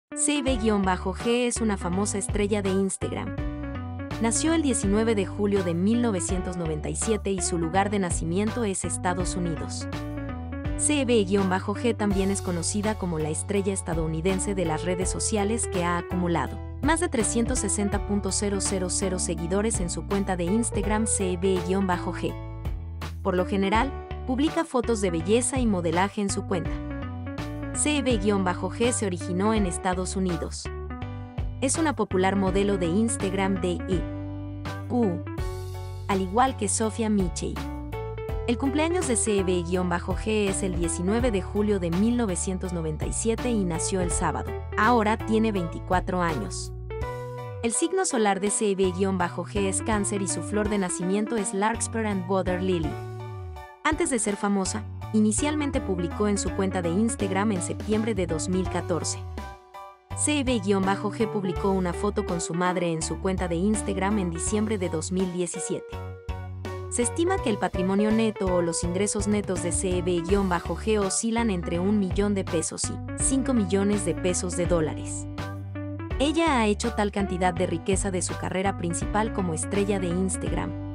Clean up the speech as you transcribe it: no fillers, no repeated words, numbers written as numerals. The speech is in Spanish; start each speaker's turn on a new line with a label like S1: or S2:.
S1: CB-G es una famosa estrella de Instagram. Nació el 19 de julio de 1997 y su lugar de nacimiento es Estados Unidos. CB-G también es conocida como la estrella estadounidense de las redes sociales que ha acumulado más de 360.000 seguidores en su cuenta de Instagram CB-G. Por lo general, publica fotos de belleza y modelaje en su cuenta. CB-G se originó en Estados Unidos. Es una popular modelo de Instagram de EU, al igual que Sofía Michel. El cumpleaños de CB-G es el 19 de julio de 1997 y nació el sábado. Ahora tiene 24 años. El signo solar de CB-G es Cáncer y su flor de nacimiento es Larkspur and Water Lily. Antes de ser famosa, inicialmente publicó en su cuenta de Instagram en septiembre de 2014. CB-G publicó una foto con su madre en su cuenta de Instagram en diciembre de 2017. Se estima que el patrimonio neto o los ingresos netos de CB-G oscilan entre $1 millón y $5 millones de dólares. Ella ha hecho tal cantidad de riqueza de su carrera principal como estrella de Instagram,